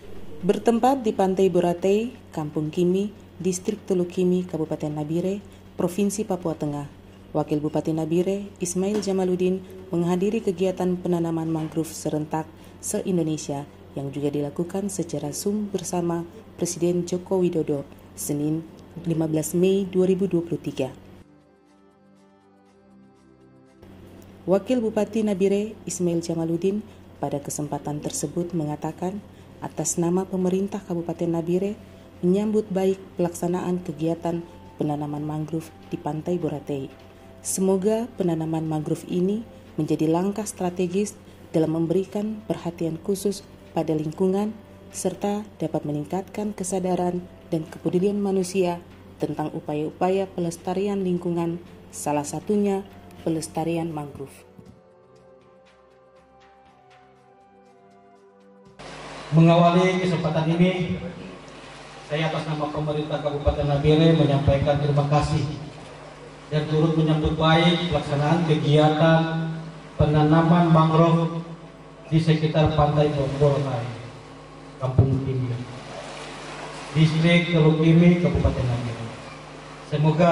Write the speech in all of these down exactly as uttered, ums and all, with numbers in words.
Bertempat di Pantai Boracay, Kampung Kimi, Distrik Teluk Kimi, Kabupaten Nabire, Provinsi Papua Tengah, Wakil Bupati Nabire, Ismail Jamaluddin, menghadiri kegiatan penanaman mangrove serentak se-Indonesia yang juga dilakukan secara Zoom bersama Presiden Joko Widodo, Senin lima belas Mei dua ribu dua puluh tiga. Wakil Bupati Nabire, Ismail Jamaluddin, pada kesempatan tersebut mengatakan, atas nama pemerintah Kabupaten Nabire menyambut baik pelaksanaan kegiatan penanaman mangrove di Pantai Boracay. Semoga penanaman mangrove ini menjadi langkah strategis dalam memberikan perhatian khusus pada lingkungan serta dapat meningkatkan kesadaran dan kepedulian manusia tentang upaya-upaya pelestarian lingkungan, salah satunya pelestarian mangrove. Mengawali kesempatan ini, saya atas nama pemerintah Kabupaten Nabire menyampaikan terima kasih dan turut menyambut baik pelaksanaan kegiatan penanaman mangrove di sekitar Pantai Boracay, Kampung Kimi, Distrik Teluk Kimi, Kabupaten Nabire. Semoga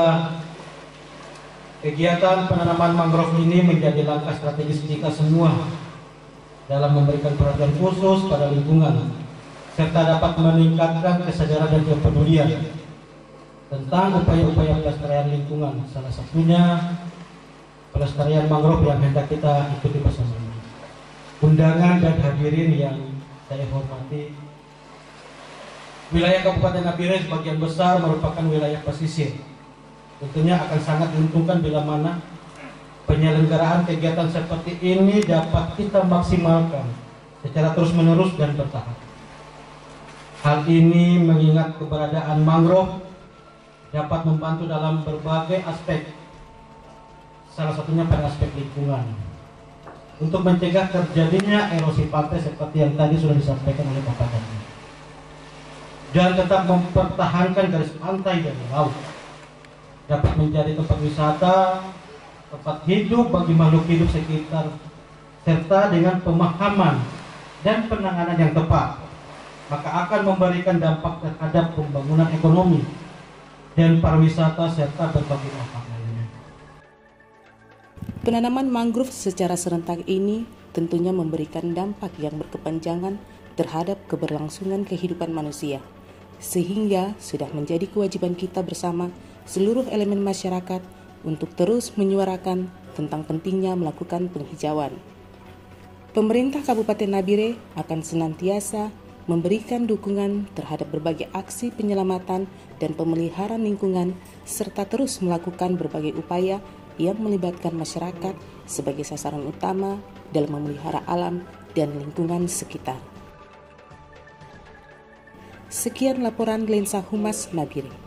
kegiatan penanaman mangrove ini menjadi langkah strategis kita semua dalam memberikan perhatian khusus pada lingkungan serta dapat meningkatkan kesadaran dan kepedulian tentang upaya-upaya pelestarian lingkungan, salah satunya pelestarian mangrove yang hendak kita ikuti bersama. Undangan dan hadirin yang saya hormati, wilayah Kabupaten Nabire sebagian besar merupakan wilayah pesisir. Tentunya akan sangat diuntungkan bila mana penyelenggaraan kegiatan seperti ini dapat kita maksimalkan secara terus-menerus dan bertahap. Hal ini mengingat keberadaan mangrove dapat membantu dalam berbagai aspek, salah satunya pada aspek lingkungan, untuk mencegah terjadinya erosi pantai seperti yang tadi sudah disampaikan oleh Bapak tadi, dan tetap mempertahankan garis pantai dan laut, dapat menjadi tempat wisata, tempat hidup bagi makhluk hidup sekitar, serta dengan pemahaman dan penanganan yang tepat, maka akan memberikan dampak terhadap pembangunan ekonomi dan pariwisata serta berbagai dampak lainnya. Penanaman mangrove secara serentak ini tentunya memberikan dampak yang berkepanjangan terhadap keberlangsungan kehidupan manusia, sehingga sudah menjadi kewajiban kita bersama seluruh elemen masyarakat untuk terus menyuarakan tentang pentingnya melakukan penghijauan. Pemerintah Kabupaten Nabire akan senantiasa memberikan dukungan terhadap berbagai aksi penyelamatan dan pemeliharaan lingkungan serta terus melakukan berbagai upaya yang melibatkan masyarakat sebagai sasaran utama dalam memelihara alam dan lingkungan sekitar. Sekian laporan Lensa Humas Nabire.